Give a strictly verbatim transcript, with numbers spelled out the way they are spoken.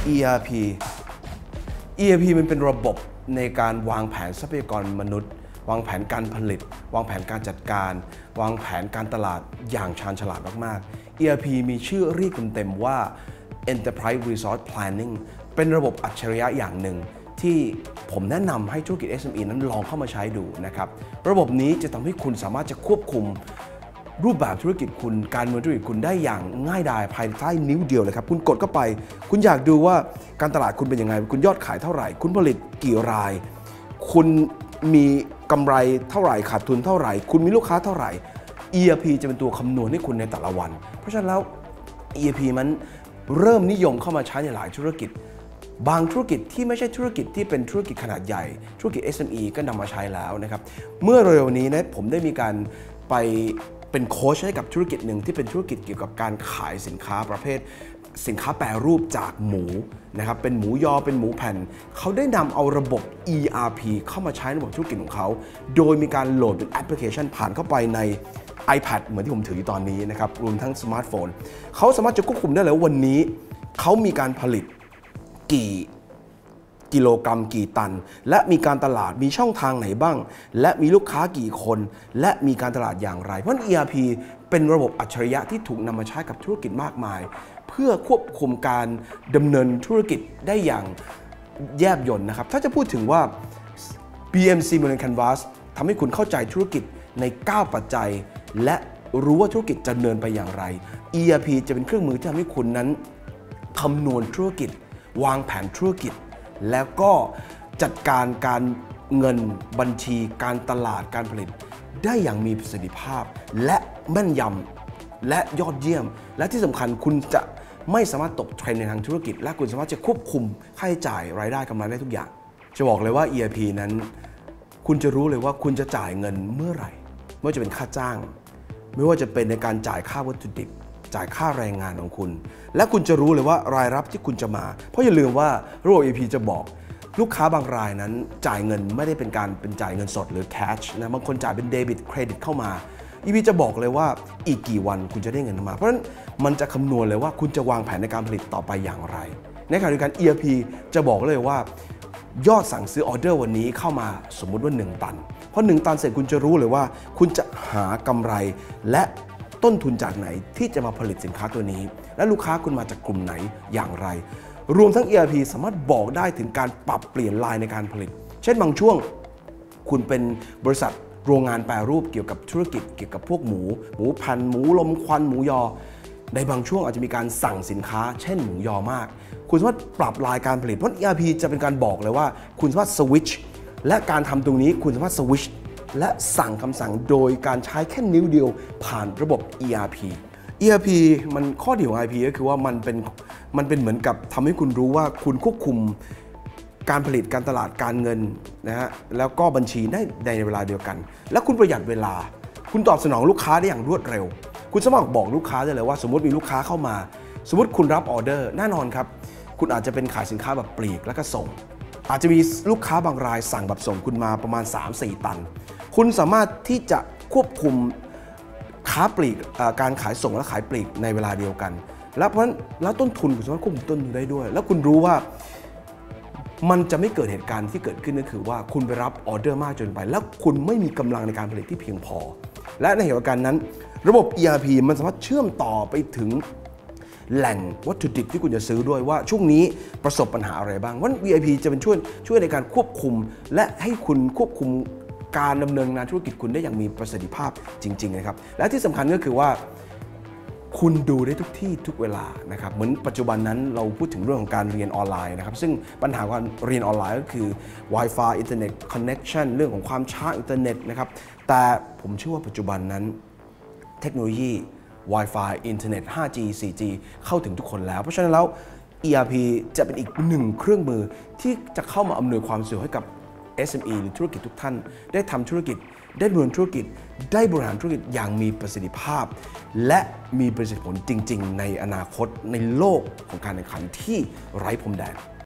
อี อาร์ พี อี อาร์ พี มันเป็นระบบในการวางแผนทรัพยากรมนุษย์วางแผนการผลิตวางแผนการจัดการวางแผนการตลาดอย่างชาญฉลาดมากๆ อี อาร์ พี มีชื่อเรียกเต็มๆว่า Enterprise Resource Planning เป็นระบบอัจฉริยะอย่างหนึ่งที่ผมแนะนำให้ธุรกิจ เอส เอ็ม อี นั้นลองเข้ามาใช้ดูนะครับระบบนี้จะทำให้คุณสามารถจะควบคุมรูปแบบธุรกิจคุณการเมืองธุรกิจคุณได้อย่างง่ายดายภายใต้นิ้วเดียวเลยครับคุณกดเข้าไปคุณอยากดูว่าการตลาดคุณเป็นยังไงคุณยอดขายเท่าไหร่คุณผลิตกี่รายคุณมีกำไรเท่าไหร่ขาดทุนเท่าไหร่คุณมีลูกค้าเท่าไหร่ อี อาร์ พี จะเป็นตัวคำนวณให้คุณในแต่ละวันเพราะฉะนั้นแล้ว อี อาร์ พี มันเริ่มนิยมเข้ามาใช้ในหลายธุรกิจบางธุรกิจที่ไม่ใช่ธุรกิจที่เป็นธุรกิจขนาดใหญ่ธุรกิจ เอส เอ็ม อี ก็นำมาใช้แล้วนะครับเมื่อเร็วนี้นะผมได้มีการไปเป็นโค้ชให้กับธุรกิจหนึ่งที่เป็นธุรกิจเกี่ยวกับการขายสินค้าประเภทสินค้าแปรรูปจากหมูนะครับเป็นหมูยอเป็นหมูแผ่นเขาได้นำเอาระบบ อี อาร์ พี เข้ามาใช้ในระบบธุรกิจของเขาโดยมีการโหลดเป็นแอปพลิเคชันผ่านเข้าไปใน iPad เหมือนที่ผมถืออยู่ตอนนี้นะครับรวมทั้งสมาร์ทโฟนเขาสามารถจะควบคุมได้เลยวันนี้เขามีการผลิตกี่กิโลกรัมกี่ตันและมีการตลาดมีช่องทางไหนบ้างและมีลูกค้ากี่คนและมีการตลาดอย่างไรเพราะ อี อาร์ พี เป็นระบบอัจฉริยะที่ถูกนำมาใช้กับธุรกิจมากมายเพื่อควบคุมการดำเนินธุรกิจได้อย่างแยบยลนะครับถ้าจะพูดถึงว่า บี เอ็ม ซี Modern Canvas ทำให้คุณเข้าใจธุรกิจในเก้าปัจจัยและรู้ว่าธุรกิจจะดำเนินไปอย่างไร อี อาร์ พี จะเป็นเครื่องมือที่ทำให้คุณนั้นคำนวณธุรกิจวางแผนธุรกิจแล้วก็จัดการการเงินบัญชีการตลาดการผลิตได้อย่างมีประสิทธิภาพและแม่นยำและยอดเยี่ยมและที่สำคัญคุณจะไม่สามารถตกเทรนด์ในทางธุรกิจและคุณสามารถจะควบคุมค่าใช้จ่ายรายได้กำไรได้ทุกอย่างจะบอกเลยว่า อี อาร์ พี นั้นคุณจะรู้เลยว่าคุณจะจ่ายเงินเมื่อไหร่ไม่ว่าจะเป็นค่าจ้างไม่ว่าจะเป็นในการจ่ายค่าวัตถุดิบจ่ายค่าแรงงานของคุณและคุณจะรู้เลยว่ารายรับที่คุณจะมาเพราะอย่าลืมว่าระบบ อี อาร์ พี จะบอกลูกค้าบางรายนั้นจ่ายเงินไม่ได้เป็นการเป็นจ่ายเงินสดหรือ cash นะบางคนจ่ายเป็นเดบิตเครดิตเข้ามา อี อาร์ พี จะบอกเลยว่าอีกกี่วันคุณจะได้เงินมาเพราะฉะนั้นมันจะคำนวณเลยว่าคุณจะวางแผนในการผลิตต่อไปอย่างไรในขณะเดียวกัน อี อาร์ พี จะบอกเลยว่ายอดสั่งซื้อออเดอร์วันนี้เข้ามาสมมุติว่าหนึ่งตันเพราะหนึ่งตันเสร็จคุณจะรู้เลยว่าคุณจะหากำไรและต้นทุนจากไหนที่จะมาผลิตสินค้าตัวนี้และลูกค้าคุณมาจากกลุ่มไหนอย่างไรรวมทั้ง อี อาร์ พี สามารถบอกได้ถึงการปรับเปลี่ยนลายในการผลิตเช่นบางช่วงคุณเป็นบริษัทโรงงานแปรรูปเกี่ยวกับธุรกิจเกี่ยวกับพวกหมูหมูพันหมูลมควันหมูยอในบางช่วงอาจจะมีการสั่งสินค้าเช่นหมูยอมากคุณสามารถปรับลายการผลิตเพราะ อี อาร์ พี จะเป็นการบอกเลยว่าคุณสามารถสวิตช์และการทำตรงนี้คุณสามารถสวิตช์และสั่งคำสั่งโดยการใช้แค่นิ้วเดียวผ่านระบบ อี อาร์ พี อี อาร์ พี มันข้อดีของ อี อาร์ พี ก็คือว่ามันเป็นมันเป็นเหมือนกับทำให้คุณรู้ว่าคุณควบคุมการผลิตการตลาดการเงินนะฮะแล้วก็บัญชีได้ในเวลาเดียวกันและคุณประหยัดเวลาคุณตอบสนองลูกค้าได้อย่างรวดเร็วคุณสามารถบอกลูกค้าได้เลยว่าสมมติมีลูกค้าเข้ามาสมมติคุณรับออเดอร์แน่นอนครับคุณอาจจะเป็นขายสินค้าแบบปลีกแล้วก็ส่งอาจจะมีลูกค้าบางรายสั่งแบบส่งคุณมาประมาณ สามสี่ ตันคุณสามารถที่จะควบคุมค้าปลีกการขายส่งและขายปลีกในเวลาเดียวกันแล้วเพราะฉะนั้นแล้วต้นทุนคุณสามารถควบคุมต้นทุนได้ด้วยแล้วคุณรู้ว่ามันจะไม่เกิดเหตุการณ์ที่เกิดขึ้นก็คือว่าคุณไปรับออเดอร์มากจนไปแล้วคุณไม่มีกำลังในการผลิตที่เพียงพอและในเหตุการณ์นั้นระบบ อี อาร์ พี มันสามารถเชื่อมต่อไปถึงแหล่งวัตถุดิบที่คุณจะซื้อด้วยว่าช่วงนี้ประสบปัญหาอะไรบ้างว่า อี อาร์ พี จะเป็นช่วยช่วยในการควบคุมและให้คุณควบคุมการดำเนินงานธุรกิจคุณได้อย่างมีประสิทธิภาพจริงๆนะครับและที่สำคัญก็คือว่าคุณดูได้ทุกที่ทุกเวลานะครับเหมือนปัจจุบันนั้นเราพูดถึงเรื่องของการเรียนออนไลน์นะครับซึ่งปัญหาการเรียนออนไลน์ก็คือ Wi-Fi Internet Connection เรื่องของความช้าอินเทอร์เน็ตนะครับแต่ผมเชื่อว่าปัจจุบันนั้นเทคโนโลยี Wi-Fi อินเทอร์เน็ต ไฟว์จี โฟร์จี เข้าถึงทุกคนแล้วเพราะฉะนั้นแล้ว อี อาร์ พี จะเป็นอีกหนึ่งเครื่องมือที่จะเข้ามาอำนวยความสะดวกให้กับ เอส เอ็ม อี หรือธุรกิจทุกท่านได้ทำธุรกิจได้ดำเนินธุรกิจได้บริหารธุรกิจอย่างมีประสิทธิภาพและมีประสิทธิผลจริงๆในอนาคตในโลกของการแข่งขันที่ไร้พรมแดน